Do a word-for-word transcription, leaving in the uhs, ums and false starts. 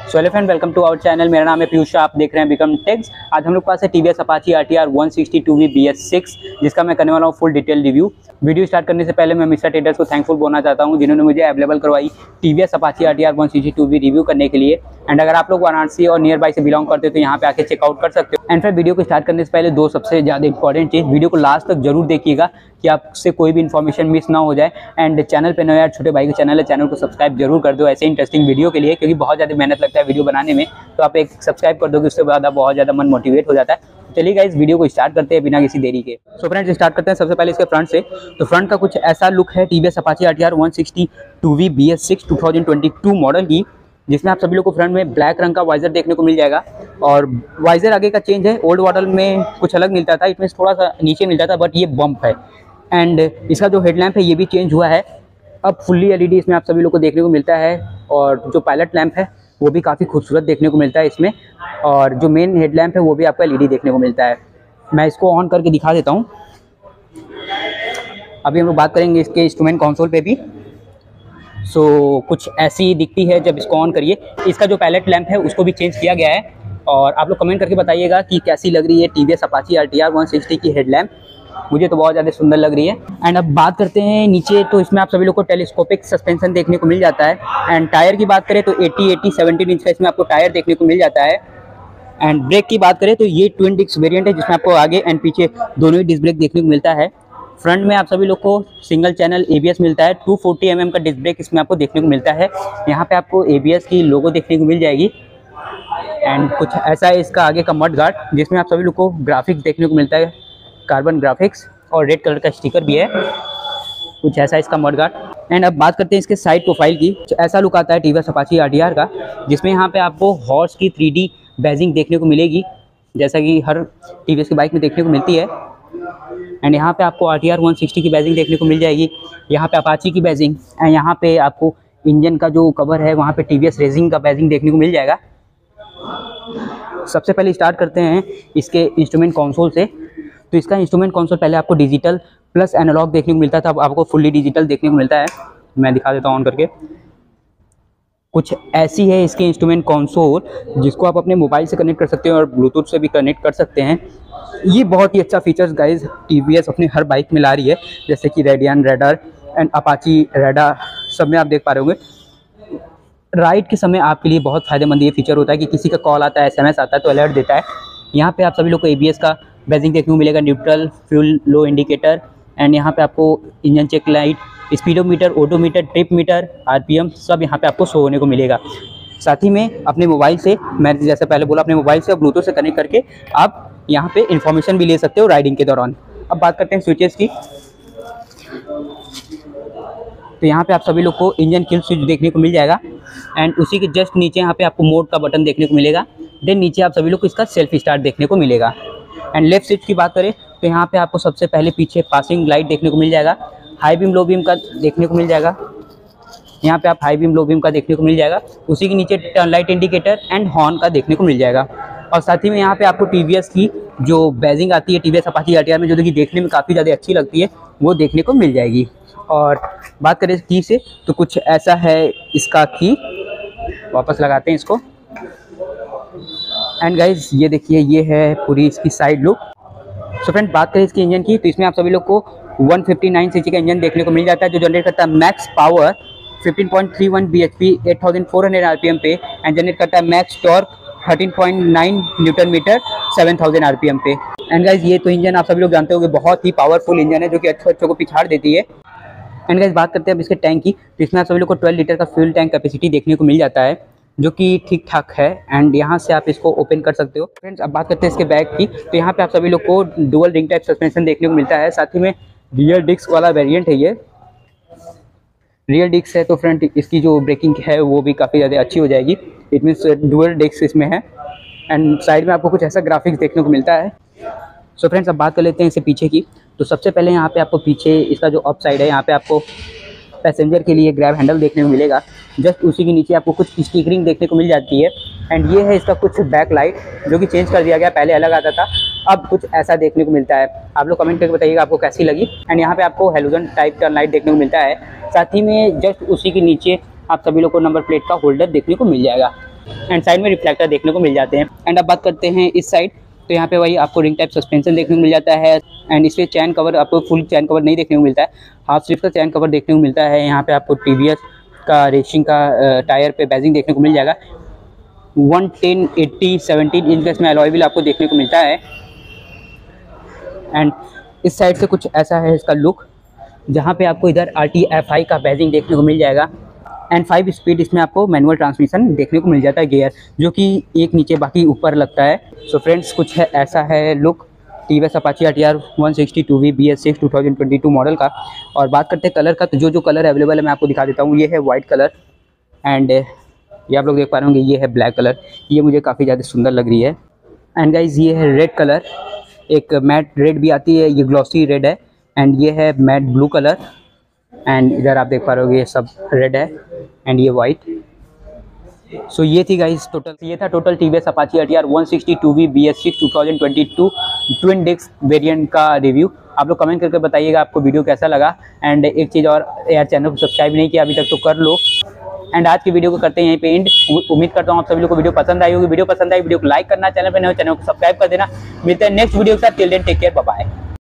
So hello friend, welcome to our channel. मेरा नाम है पीयूष, आप देख रहे हैं बिकम टेक्स। आज हम लोग पास है TVS Apache RTR one sixty two V B S six, जिसका मैं करने वाला हूँ full detail review. Video start करने से पहले मैं मिस्टर ट्रेडर्स को थैंकफुल बोलना चाहता हूँ, जिन्होंने मुझे अवेलेबल करवाई TVS Apache RTR one sixty two V review करने के लिए। एंड अगर आप लोग वाराणसी और नियर बाई से बिलोंग करते हो तो यहाँ पे आके चेकआउट कर सकते हो। एंड फिर वीडियो को स्टार्ट करने से पहले दो सबसे ज़्यादा इंपॉर्टेंट चीज़, वीडियो को लास्ट तक जरूर देखिएगा कि आपसे कोई भी इन्फॉर्मेशन मिस ना हो जाए। एंड चैनल पे नया छोटे भाई का चैनल है, चैनल को सब्सक्राइब जरूर कर दो ऐसे इंटरेस्टिंग वीडियो के लिए, क्योंकि बहुत ज़्यादा मेहनत लगता है वीडियो बनाने में। तो आप एक सब्सक्राइब कर दोगे, उससे ज़्यादा बहुत ज़्यादा मन मोटिवेट हो जाता है। चलिए गाइस, वीडियो को स्टार्ट करते हैं बिना किसी देरी के। सो फ्रेंड्स, स्टार्ट करते हैं सबसे पहले इसके फ्रंट से। तो फ्रंट का कुछ ऐसा लुक है TVS Apache RTR one sixty two V B S six two thousand twenty two model की, जिसमें आप सभी लोग को फ्रंट में ब्लैक रंग का वाइजर देखने को मिल जाएगा। और वाइजर आगे का चेंज है, ओल्ड मॉडल में कुछ अलग मिलता था, इसमें थोड़ा सा नीचे मिलता था, बट ये बम्प है। एंड इसका जो हेडलैम्प है ये भी चेंज हुआ है, अब फुल्ली एलईडी इसमें आप सभी लोग को देखने को मिलता है। और जो पायलट लैंप है वो भी काफ़ी खूबसूरत देखने को मिलता है इसमें। और जो मेन हेडलैम्प है वो भी आपका एलईडी देखने को मिलता है। मैं इसको ऑन करके दिखा देता हूँ। अभी हम लोग बात करेंगे इसके इंस्ट्रूमेंट कंसोल पे भी। सो so, कुछ ऐसी दिखती है जब इसको ऑन करिए। इसका जो पायलट लैंप है उसको भी चेंज किया गया है, और आप लोग कमेंट करके बताइएगा कि कैसी लग रही है TVS Apache RTR one sixty की हेडलैम्प। मुझे तो बहुत ज़्यादा सुंदर लग रही है। एंड अब बात करते हैं नीचे, तो इसमें आप सभी लोग को टेलीस्कोपिक सस्पेंशन देखने को मिल जाता है। एंड टायर की बात करें तो अस्सी अस्सी सत्रह इंच का इसमें आपको टायर देखने को मिल जाता है। एंड ब्रेक की बात करें तो ये ट्विन डिस्क वेरिएंट है, जिसमें आपको आगे एंड पीछे दोनों ही डिस्क ब्रेक देखने को मिलता है। फ्रंट में आप सभी लोग को सिंगल चैनल एबीएस मिलता है, टू फोर्टी एम एम का डिस्क ब्रेक इसमें आपको देखने को मिलता है। यहाँ पे आपको एबीएस की लोगो देखने को मिल जाएगी। एंड कुछ ऐसा है इसका आगे का मड गार्ड, जिसमें आप सभी लोग को ग्राफिक्स देखने को मिलता है, कार्बन ग्राफिक्स, और रेड कलर का स्टिकर भी है। कुछ ऐसा इसका मड गार्ड। एंड अब बात करते हैं इसके साइड प्रोफाइल की। ऐसा लुक आता है टीवीएस अपाची आरटीआर का, जिसमें यहाँ पे आपको हॉर्स की थ्री डी बैजिंग देखने को मिलेगी, जैसा कि हर टीवीएस की बाइक में देखने को मिलती है। एंड यहाँ पे आपको आरटीआर वन सिक्सटी की बैजिंग देखने को मिल जाएगी, यहाँ पे अपाची की बैजिंग। एंड यहाँ पे आपको इंजन का जो कवर है वहाँ पे टीवीएस रेसिंग का बैजिंग देखने को मिल जाएगा। सबसे पहले स्टार्ट करते हैं इसके इंस्ट्रूमेंट कंसोल से। तो इसका इंस्ट्रूमेंट कंसोल पहले आपको डिजिटल प्लस एनालॉग देखने को मिलता था, अब आपको फुल्ली डिजिटल देखने को मिलता है। मैं दिखा देता हूँ ऑन करके। कुछ ऐसी है इसकी इंस्ट्रूमेंट कंसोल, जिसको आप अपने मोबाइल से कनेक्ट कर सकते हैं और ब्लूटूथ से भी कनेक्ट कर सकते हैं। ये बहुत ही अच्छा फीचर्स गाइज टीवीएस अपनी हर बाइक में ला रही है, जैसे कि रेडियन रेडर एंड अपाची रेडा सब में आप देख पा रहे होंगे। राइड के समय आपके लिए बहुत फ़ायदेमंद ये फीचर होता है कि किसी का कॉल आता है, एसएमएस आता है तो अलर्ट देता है। यहाँ पे आप सभी लोग को एबीएस का बैजिंग देखने को मिलेगा, neutral, fuel, low indicator. And यहाँ पे आपको engine check light, speedometer, odometer, trip meter, RPM सब यहाँ पे आपको शो होने को मिलेगा। साथ ही में अपने मोबाइल से, मैं जैसे पहले बोला, अपने मोबाइल से और ब्लूटूथ से कनेक्ट करके आप यहाँ पे इन्फॉर्मेशन भी ले सकते हो राइडिंग के दौरान। अब बात करते हैं स्विचेस की। तो यहाँ पे आप सभी लोग को इंजन किल स्विच देखने को मिल जाएगा। एंड उसी के जस्ट नीचे यहाँ पे आपको मोड का बटन देखने को मिलेगा। देन नीचे आप सभी लोग को इसका सेल्फ स्टार्ट देखने को मिलेगा। एंड लेफ्ट स्विच की बात करें तो यहाँ पे आपको सबसे पहले पीछे पासिंग लाइट देखने को मिल जाएगा, हाई बीम लो बीम का देखने को मिल जाएगा। यहाँ पे आप हाई बीम लो बीम का देखने को मिल जाएगा। उसी के नीचे turn light indicator and horn का देखने को मिल जाएगा। और साथ ही में यहाँ पे आपको टीवीएस की जो बैजिंग आती है टीवीएस अपाची आरटीआर में, जो कि देखने में काफ़ी ज़्यादा अच्छी लगती है, वो देखने को मिल जाएगी। और बात करें की से, तो कुछ ऐसा है इसका की। वापस लगाते हैं इसको। एंड गाइज ये देखिए, ये है पूरी इसकी साइड लुक। सो फ्रेंड, बात करें इसके इंजन की, तो इसमें आप सभी लोग को वन फिफ्टी नाइन सीसी का इंजन देखने को मिल जाता है, जो जनरेट करता है max power fifteen point three one BHP eight thousand four hundred RPM पे। एंड जनरेट करता है max torque thirteen point nine newton metre seven thousand RPM पे। एंड गाइज ये तो इंजन आप सभी लोग जानते होंगे, बहुत ही पावरफुल इंजन है, जो कि अच्छे अच्छों को पिछाड़ देती है। एंड गाइज बात करते हैं अब इसके टैंक की, तो इसमें आप सभी लोग को ट्वेल्व लीटर का फ्यूल टैंक कैपेसिटी देखने को मिल जाता है, जो कि ठीक ठाक है। एंड यहाँ से आप इसको ओपन कर सकते हो। फ्रेंड्स, अब बात करते हैं इसके बैक की, तो यहाँ पे आप सभी लोग को डुअल रिंग टाइप सस्पेंशन देखने को मिलता है। साथ ही में रियर डिस्क वाला वेरिएंट है, ये रियर डिस्क है, तो फ्रंट इसकी जो ब्रेकिंग है वो भी काफ़ी ज़्यादा अच्छी हो जाएगी। इट मीन्स डुअल डिस्क इसमें है। एंड साइड में आपको कुछ ऐसा ग्राफिक्स देखने को मिलता है। सो फ्रेंड्स, अब बात कर लेते हैं इससे पीछे की। तो सबसे पहले यहाँ पे आपको पीछे इसका जो अप साइड है, यहाँ पे आपको पैसेंजर के लिए ग्रैब हैंडल देखने को मिलेगा। जस्ट उसी के नीचे आपको कुछ स्टिकरिंग देखने को मिल जाती है। एंड ये है इसका कुछ बैक लाइट, जो कि चेंज कर दिया गया, पहले अलग आता था, अब कुछ ऐसा देखने को मिलता है। आप लोग कमेंट करके बताइएगा आपको कैसी लगी। एंड यहाँ पे आपको हेलोजन टाइप का लाइट देखने को मिलता है। साथ ही में जस्ट उसी के नीचे आप सभी लोग को नंबर प्लेट का होल्डर देखने को मिल जाएगा। एंड साइड में रिफ्लेक्टर देखने को मिल जाते हैं। एंड अब बात करते हैं इस साइड, तो यहाँ पे वही आपको रिंग टाइप सस्पेंशन देखने को मिल जाता है। एंड इसमें चैन कवर आपको फुल चैन कवर नहीं देखने को मिलता है, हाफ स्लीव का चैन कवर देखने को मिलता है। यहाँ पे आपको टीवीएस का रेसिंग का टायर पे बैजिंग देखने को मिल जाएगा। One ten eighty seventeen inch का इसमें अलॉय व्हील आपको देखने को मिलता है। एंड इस साइड से कुछ ऐसा है इसका लुक, जहाँ पे आपको इधर आर टी एफ आई का बैजिंग देखने को मिल जाएगा। एंड फाइव स्पीड इसमें आपको मैनुअल ट्रांसमिशन देखने को मिल जाता है, गियर जो कि एक नीचे बाकी ऊपर लगता है। सो फ्रेंड्स कुछ है ऐसा है look TVS Apache RTR one sixty two V B S six two thousand twenty two model का। और बात करते हैं कलर का, तो जो जो कलर अवेलेबल है मैं आपको दिखा देता हूँ। ये है वाइट कलर, एंड ये आप लोग देख पा रहे होंगे, ये है ब्लैक कलर, ये मुझे काफ़ी ज़्यादा सुंदर लग रही है। एंड गाइज ये है रेड कलर, एक मैट रेड भी आती है, ये ग्लॉसी रेड है। एंड ये है मैट ब्लू कलर, एंड इधर आप देख पा रहे होगे ये सब रेड है, एंड ये वाइट। सो so, ये थी गाइस टोटल, ये था total TVS Apache RTR one sixty two V B S six two thousand twenty two twin disc variant का रिव्यू। आप लोग कमेंट करके बताइएगा आपको वीडियो कैसा लगा। एंड एक चीज़ और, यार चैनल को सब्सक्राइब नहीं किया अभी तक तो कर लो। एंड आज की वीडियो को करते हैं यहीं पे एंड। उम्मीद करता हूँ आप सभी लोग को वीडियो पसंद आई होगी। वीडियो पसंद आई वीडियो को लाइक करना, चैनल पर नए हो चैनल को सब्सक्राइब कर देना। मिलते हैं नेक्स्ट वीडियो के साथ, till then take care, bye bye.